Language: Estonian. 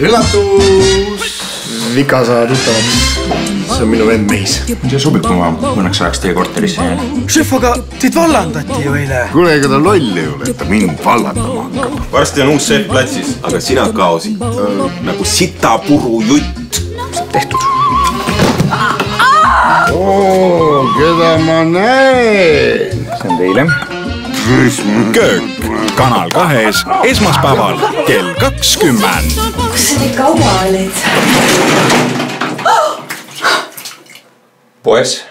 üllatus! Vika sa tuttavaks. See on minu vend Meis. See sobib, kui ma mõneks ajaks teie korterisse jään. Šef, aga teid vallandati ju eile. Kuule, ega ta loll ei ole, et ta mind vallandama hakkab. Varsti on uus šef platsis, aga sina kaosid. Nagu sitapuru jutt. Saab tehtud. Oo, keda ma näen? See on teile. Köök Kanal 2 esmaspäeval kell 20. Kus sa nii kaua olid? Poes.